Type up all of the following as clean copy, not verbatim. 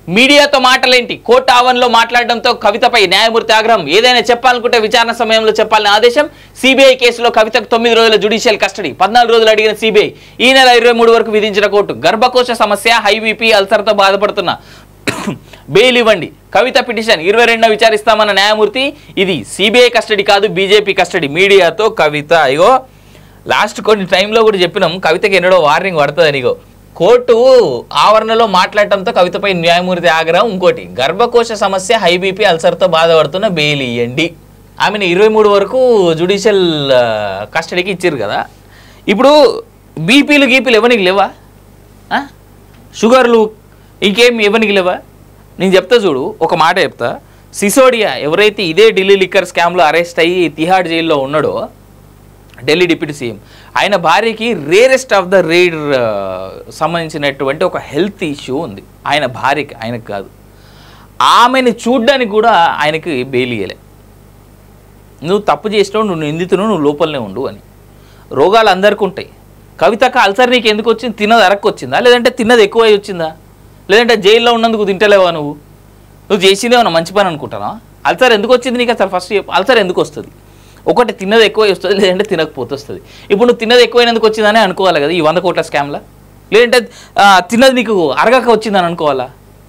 మీడియాతో మాటలేంటి? కోర్టు ఆవరణలో మాట్లాడడంతో కవితపై న్యాయమూర్తి ఆగ్రహం. ఏదైనా చెప్పాలనుకుంటే విచారణ సమయంలో చెప్పాలని ఆదేశం. సిబిఐ కేసులో కవితకు 9 రోజుల జ్యుడిషియల్ కస్టడీ, 14 రోజులు అడిగిన సిబిఐ. ఈ నెల 23 వరకు విధించిన కోర్టు. గర్భకోశ సమస్య, హై బీపీ, అల్సర్తో బాధపడుతున్న బెయిల్ ఇవ్వండి. కవిత పిటిషన్ 22న విచారిస్తామన్న న్యాయమూర్తి. ఇది సిబిఐ కస్టడీ కాదు, బీజేపీ కస్టడీ. మీడియాతో కవిత. ఇగో లాస్ట్ కొన్ని టైంలో కూడా చెప్పినాం కవితకి ఎన్నడో వార్నింగ్ పడుతుందని. ఇగో కోర్టు ఆవరణలో మాట్లాడటంతో కవితపై న్యాయమూర్తి ఆగ్రహం. ఇంకోటి, గర్భకోశ సమస్య, హై బీపీ, అల్సర్తో బాధపడుతున్న బెయిల్ ఇవ్వండి. ఆమెను 23 వరకు జ్యుడిషియల్ కస్టడీకి ఇచ్చారు కదా. ఇప్పుడు బీపీలు గీపీలు ఎవరికి లేవా? షుగర్లు ఇంకేం ఎవరికి లేవా? నేను చెప్తా చూడు, ఒక మాట చెప్తా. సిసోడియా ఎవరైతే ఇదే ఢిల్లీ లిక్కర్ స్కామ్లో అరెస్ట్ అయ్యి తిహాడ్ జైల్లో ఉన్నాడో, ఢిల్లీ డిప్యూటీ సీఎం, ఆయన భార్యకి రేరెస్ట్ ఆఫ్ ద రేర్ సంబంధించినటువంటి ఒక హెల్త్ ఇష్యూ ఉంది. ఆయన భార్యకి, ఆయనకు కాదు. ఆమెను చూడ్డానికి కూడా ఆయనకి బెయిల్ ఇయ్యలే. నువ్వు తప్పు చేసినావు, నువ్వు నిందితును, నువ్వు లోపలనే ఉండు అని. రోగాలు అందరికీ ఉంటాయి. కవితకు అల్సర్ నీకు ఎందుకు వచ్చింది? తిన్నది అరక్కు వచ్చిందా, లేదంటే తిన్నది ఎక్కువ వచ్చిందా, లేదంటే జైల్లో ఉన్నందుకు తింటలేవా? నువ్వు చేసిందేమన్నా మంచి పని అనుకుంటానా? అల్సర్ ఎందుకు వచ్చింది నీకు అసలు? ఫస్ట్ అల్సర్ ఎందుకు వస్తుంది? ఒకటి తిన్నది ఎక్కువ వస్తుంది, లేదంటే తినకపోతే వస్తుంది. ఇప్పుడు నువ్వు తిన్నది ఎక్కువైనందుకు వచ్చిందని అనుకోవాలి కదా ఈ 100 కోట్ల స్కామ్లో, లేదంటే తిన్నది నీకు అరగక వచ్చిందని అనుకోవాలా?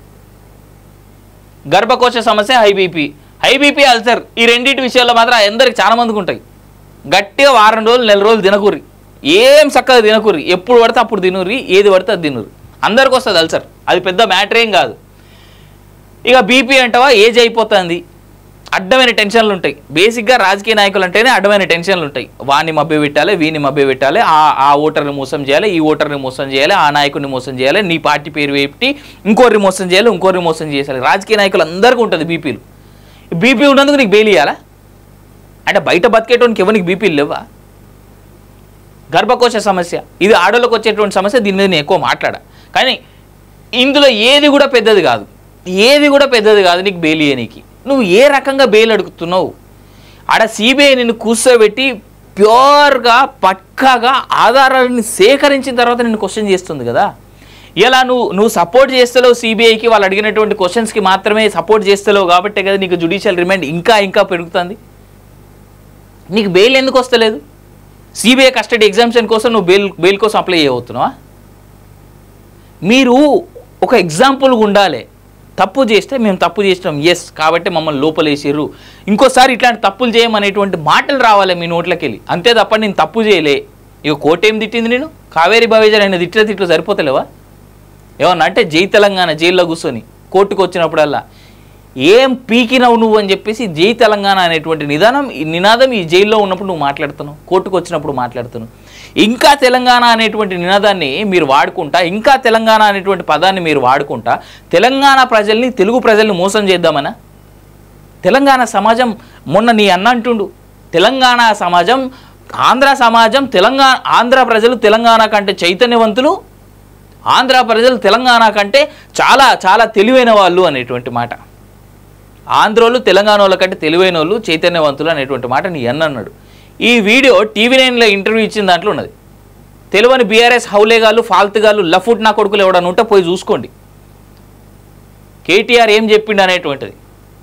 గర్భకోశ సమస్య, హై బీపీ, అల్సర్, ఈ రెండింటి విషయాల్లో మాత్రం అందరికి చాలా మందికి ఉంటాయి. గట్టిగా వారం రోజులు, నెల రోజులు తినకూరి, ఏం చక్కగా తినకూరి, ఎప్పుడు పడితే అప్పుడు తినూరి, ఏది పడితే అది తినూరి. అందరికి వస్తుంది అల్సర్, అది పెద్ద మ్యాటర్ ఏం కాదు. ఇక బీపీ అంటావా, ఏజ్ అయిపోతుంది, అడ్డమైన టెన్షన్లు ఉంటాయి. బేసిక్గా రాజకీయ నాయకులు అంటేనే అడ్డమైన టెన్షన్లు ఉంటాయి. వాడిని మభ్య పెట్టాలి, వీని మభ్య పెట్టాలి, ఆ ఓటర్ని మోసం చేయాలి, ఈ ఓటర్ని మోసం చేయాలి, ఆ నాయకుడిని మోసం చేయాలి, నీ పార్టీ పేరు పెట్టి ఇంకోరిని మోసం చేయాలి, ఇంకోరిని మోసం చేయాలి. రాజకీయ నాయకులు అందరికీ ఉంటుంది బీపీలు. బీపీ ఉన్నందుకు నీకు బెయిల్ ఇవ్వాలా? అంటే బయట బతికేటోనికి ఎవరికి బీపీలు లేవా? గర్భకోశ సమస్య, ఇది ఆడోళ్ళకి వచ్చేటువంటి సమస్య. దీని మీద నేను ఎక్కువ మాట్లాడా, కానీ ఇందులో ఏది కూడా పెద్దది కాదు, నీకు బెయిల్ ఇయ్యనీకి. నువ్వు ఏ రకంగా బెయిల్ అడుగుతున్నావు? ఆడ సిబిఐ నిన్ను కూర్చోబెట్టి ప్యూర్గా పక్కాగా ఆధారాలను సేకరించిన తర్వాత నిన్ను క్వశ్చన్ చేస్తుంది కదా. ఇలా నువ్వు సపోర్ట్ చేస్తలేవు సిబిఐకి, వాళ్ళు అడిగినటువంటి క్వశ్చన్స్కి మాత్రమే సపోర్ట్ చేస్తలేవు కాబట్టే కదా నీకు జ్యుడిషియల్ రిమాండ్ ఇంకా పెరుగుతుంది. నీకు బెయిల్ ఎందుకు వస్తలేదు? సిబిఐ కస్టడీ ఎగ్జామ్షన్ కోసం నువ్వు బెయిల్ కోసం అప్లై చేయబోతున్నావా? మీరు ఒక ఎగ్జాంపుల్గా ఉండాలి. తప్పు చేస్తే మేము తప్పు చేసినాం, ఎస్, కాబట్టి మమ్మల్ని లోపలేసిర్రు, ఇంకోసారి ఇట్లాంటి తప్పులు చేయమనేటువంటి మాటలు రావాలి మీ నోట్లోకి వెళ్ళి. అంతే తప్ప నేను తప్పు చేయలే. ఇక కోర్టు ఏం తిట్టింది? నేను కావేరీ బావేజర్ అయిన తిట్లు సరిపోతలేవా? ఏమన్నా అంటే జై తెలంగాణ, జైల్లో కూర్చొని కోర్టుకు వచ్చినప్పుడల్లా ఏం పీకినవు నువ్వు అని చెప్పేసి జై తెలంగాణ అనేటువంటి నినాదం ఈ జైల్లో ఉన్నప్పుడు నువ్వు మాట్లాడుతున్నావు, కోర్టుకు వచ్చినప్పుడు మాట్లాడుతున్నావు. ఇంకా తెలంగాణ అనేటువంటి నినాదాన్ని మీరు వాడుకుంటా, ఇంకా తెలంగాణ అనేటువంటి పదాన్ని మీరు వాడుకుంటా తెలంగాణ ప్రజల్ని, తెలుగు ప్రజల్ని మోసం చేద్దామనా? తెలంగాణ సమాజం, మొన్న నీ అన్న అంటుండు, తెలంగాణ సమాజం, ఆంధ్ర సమాజం, ఆంధ్ర ప్రజలు తెలంగాణ కంటే చైతన్యవంతులు, ఆంధ్ర ప్రజలు తెలంగాణ కంటే చాలా చాలా తెలివైన వాళ్ళు అనేటువంటి మాట. ఆంధ్రోళ్ళు తెలంగాణ వాళ్ళ కంటే తెలివైన వాళ్ళు, చైతన్యవంతులు అనేటువంటి మాట నీ అన్న అన్నాడు. ఈ వీడియో TV9లో ఇంటర్వ్యూ ఇచ్చిన దాంట్లో ఉన్నది. తెలివని బీఆర్ఎస్ హౌలేగాళ్ళు, ఫాల్తుగాళ్ళు, లఫుట్ నా కొడుకులు ఎవడన్నా ఉంటే పోయి చూసుకోండి కేటీఆర్ ఏం చెప్పిండు అనేటువంటిది.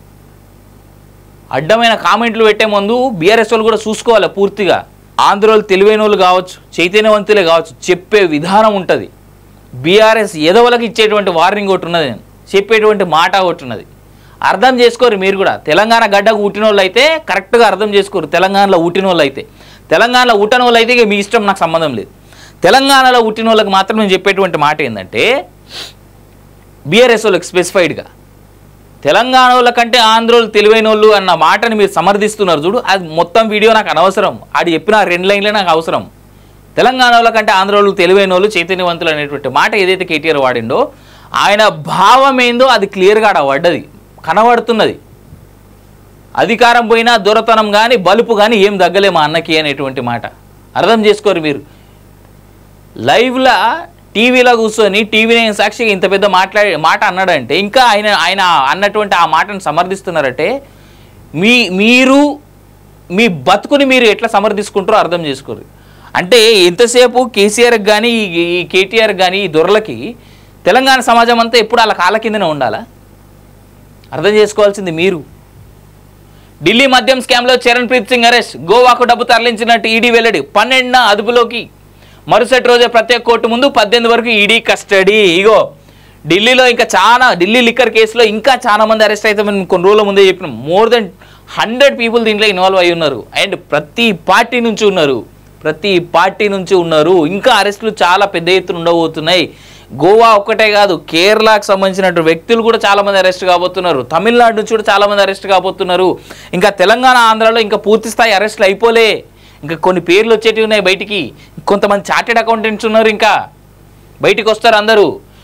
అడ్డమైన కామెంట్లు పెట్టే ముందు బీఆర్ఎస్ వాళ్ళు కూడా చూసుకోవాలి పూర్తిగా. ఆంధ్రోళ్ళు తెలివైన వాళ్ళు కావచ్చు, చైతన్యవంతులే కావచ్చు, చెప్పే విధానం ఉంటుంది. బీఆర్ఎస్ ఎదవలకు ఇచ్చేటువంటి వార్నింగ్ ఒకటి ఉన్నది, చెప్పేటువంటి మాట ఒకటి ఉన్నది. అర్థం చేసుకోరు మీరు కూడా. తెలంగాణ గడ్డకు పుట్టిన వాళ్ళు అయితే కరెక్ట్గా అర్థం చేసుకోరు. తెలంగాణలో పుట్టిన వాళ్ళు అయితే, తెలంగాణలో పుట్టిన వాళ్ళు అయితే మీ ఇష్టం, నాకు సంబంధం లేదు. తెలంగాణలో పుట్టిన వాళ్ళకి మాత్రం నేను చెప్పేటువంటి మాట ఏంటంటే, బీఆర్ఎస్ వాళ్ళకి స్పెసిఫైడ్గా తెలంగాణ వాళ్ళ కంటే ఆంధ్రోళ్ళు తెలివైన వాళ్ళు అన్న మాటని మీరు సమర్థిస్తున్నారు చూడు, అది మొత్తం వీడియో నాకు అనవసరం. ఆడు చెప్పిన 2 లైన్లే నాకు అవసరం. తెలంగాణ వాళ్ళ కంటే ఆంధ్రోళ్ళు తెలివైన వాళ్ళు, చైతన్యవంతులు అనేటువంటి మాట ఏదైతే కేటీఆర్ వాడిండో, ఆయన భావం ఏందో అది క్లియర్గా ఆడ పడ్డది, కనబడుతున్నది. అధికారం పోయినా దొరతనం కానీ బలుపు కానీ ఏం తగ్గలే మా అన్నకి అనేటువంటి మాట అర్థం చేసుకోరు మీరు. లైవ్లో టీవీలో కూర్చొని TV9 సాక్షిగా ఇంత పెద్ద మాట అన్నాడంటే, ఇంకా ఆయన అన్నటువంటి ఆ మాటను సమర్థిస్తున్నారంటే మీరు మీ బతుకుని మీరు ఎట్లా సమర్థించుకుంటారో అర్థం చేసుకోరు. అంటే ఎంతసేపు కేసీఆర్కి కానీ ఈ కేటీఆర్ కానీ ఈ దొరలకి తెలంగాణ సమాజం అంతా ఎప్పుడు వాళ్ళ కాళ్ళ కిందనే ఉండాలా? అర్థం చేసుకోవాల్సింది మీరు. ఢిల్లీ మద్యం స్కామ్లో చరణ్ప్రీత్ సింగ్ అరెస్ట్, గోవాకు డబ్బు తరలించినట్టు ఈడీ వెల్లడి, 12న అదుపులోకి, మరుసటి రోజే ప్రత్యేక కోర్టు ముందు, 18 వరకు ఈడీ కస్టడీ. ఇగో ఢిల్లీలో ఇంకా చాలా, ఢిల్లీ లిక్కర్ కేసులో ఇంకా చాలా మంది అరెస్ట్ అయితే మనం కొన్ని రోజుల ముందే చెప్పినాం. మోర్ దెన్ 100 పీపుల్ దీంట్లో ఇన్వాల్వ్ అయి ఉన్నారు. అండ్ ప్రతి పార్టీ నుంచి ఉన్నారు. ఇంకా అరెస్టులు చాలా పెద్ద ఎత్తున ఉండబోతున్నాయి. గోవా ఒక్కటే కాదు, కేరళకు సంబంధించినటువంటి వ్యక్తులు కూడా చాలామంది అరెస్ట్ కాబోతున్నారు. తమిళనాడు నుంచి కూడా చాలామంది అరెస్ట్ కాబోతున్నారు. ఇంకా తెలంగాణ, ఆంధ్రాలో ఇంకా పూర్తి స్థాయి అరెస్టులు అయిపోలే. ఇంకా కొన్ని పేర్లు వచ్చేటివి ఉన్నాయి బయటికి. కొంతమంది చార్టెడ్ అకౌంటెంట్స్ ఉన్నారు, ఇంకా బయటికి వస్తారు అందరూ.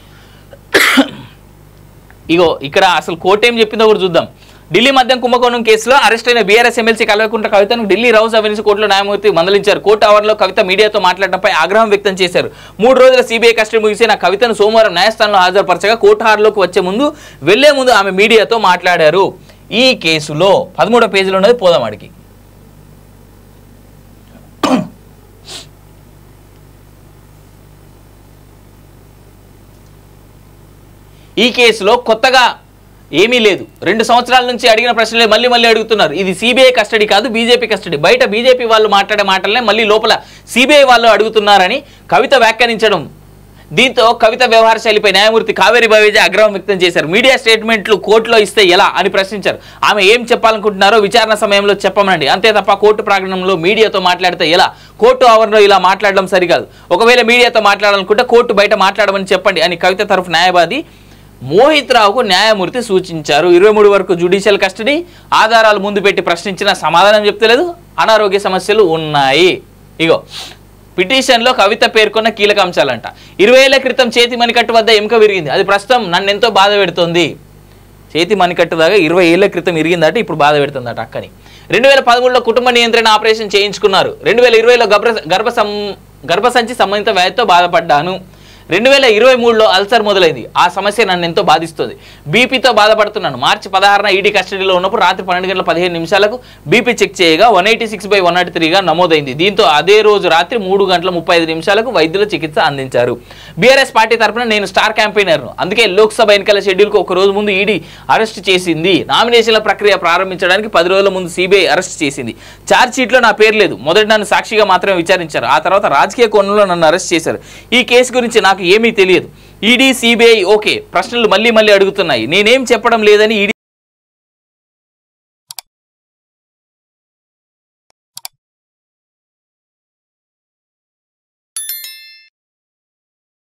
ఇగో ఇక్కడ అసలు కోర్టు ఏం చెప్పిందో కూడా చూద్దాం. ఢిల్లీ మద్యం కుంభకోణం కేసులో అరెస్ట్ అయిన బీఆర్ఎస్ ఎమ్మెల్సీ కల్వకుంట్ల కవితను ఢిల్లీ రౌస్ అవెన్యూ కోర్టులో న్యాయమూర్తి మందలించారు. కోర్టు ఆవరణలో కవిత మీడియాతో మాట్లాడడంపై ఆగ్రహం వ్యక్తం చేశారు. 3 రోజుల సిబిఐ కస్టడీ ముగిసిన కవితను సోమవారం న్యాయస్థానంలో హాజరుపరచగా కోర్టు హాల్లోకి వెళ్లే ముందు ఆమె మీడియాతో మాట్లాడారు. ఈ కేసులో 13వ పేజీలో ఉన్నది, పోదాం అడిగి. ఈ కేసులో కొత్తగా ఏమీ లేదు. 2 సంవత్సరాల నుంచి అడిగిన ప్రశ్నలే మళ్ళీ అడుగుతున్నారు. ఇది సిబిఐ కస్టడీ కాదు, బీజేపీ కస్టడీ. బయట బీజేపీ వాళ్ళు మాట్లాడే మాటలనే మళ్ళీ లోపల సిబిఐ వాళ్ళు అడుగుతున్నారని కవిత వ్యాఖ్యానించడం. దీంతో కవిత వ్యవహార శైలిపై న్యాయమూర్తి కావేరి బవేజా ఆగ్రహం వ్యక్తం చేశారు. మీడియా స్టేట్మెంట్లు కోర్టులో ఇస్తే ఎలా అని ప్రశ్నించారు. ఆమె ఏం చెప్పాలనుకుంటున్నారో విచారణ సమయంలో చెప్పమనండి, అంతే తప్ప కోర్టు ప్రాంగణంలో మీడియాతో మాట్లాడితే ఎలా? కోర్టు ఆవరణలో ఇలా మాట్లాడడం సరికాదు. ఒకవేళ మీడియాతో మాట్లాడాలనుకుంటే కోర్టు బయట మాట్లాడమని చెప్పండి అని కవిత తరఫు న్యాయవాది మోహిత్ రావుకు న్యాయమూర్తి సూచించారు. 23 వరకు జ్యుడిషియల్ కస్టడీ, ఆధారాలు ముందు పెట్టి ప్రశ్నించిన సమాధానం చెప్తలేదు, అనారోగ్య సమస్యలు ఉన్నాయి. ఇగో పిటిషన్లో కవిత పేర్కొన్న కీలక అంశాలంట. 20 ఏళ్ల క్రితం చేతి మణికట్టు వద్ద ఎముక విరిగింది, అది ప్రస్తుతం నన్ను ఎంతో బాధ పెడుతుంది. చేతి మణికట్టు దాకా 20 ఏళ్ల క్రితం విరిగిందట, ఇప్పుడు బాధ పెడుతుందట అక్కని. 2013లో కుటుంబ నియంత్రణ ఆపరేషన్ చేయించుకున్నారు. 2020లో గర్భసంచి సంబంధిత వ్యాధితో బాధపడ్డాను. 2023లో అల్సర్ మొదలైంది, ఆ సమస్య నన్ను ఎంతో బాధిస్తుంది. బీపీతో బాధపడుతున్నాను. మార్చి 16న ఈడీ కస్టడీలో ఉన్నప్పుడు రాత్రి 12:15 బీపీ చెక్ చేయగా 186/103గా నమోదైంది. దీంతో అదే రోజు రాత్రి 3:35 వైద్యులు చికిత్స అందించారు. బీఆర్ఎస్ పార్టీ తరఫున నేను స్టార్ క్యాంపెయినర్ను, అందుకే లోక్సభ ఎన్నికల షెడ్యూల్కు ఒక రోజు ముందు ఈడీ అరెస్ట్ చేసింది. నామినేషన్ల ప్రక్రియ ప్రారంభించడానికి 10 రోజుల ముందు సిబిఐ అరెస్ట్ చేసింది. ఛార్జ్ షీట్లో నా పేరు లేదు. మొదటి నన్ను సాక్షిగా మాత్రమే విచారించారు, ఆ తర్వాత రాజకీయ కోణంలో నన్ను అరెస్ట్ చేశారు. ఈ కేసు గురించి నాకు ఏమీ తెలియదు. ఈడీ, సిబిఐ ఓకే, ప్రశ్నలు మళ్ళీ అడుగుతున్నాయి, నేనేం చెప్పడం లేదని ఈడీ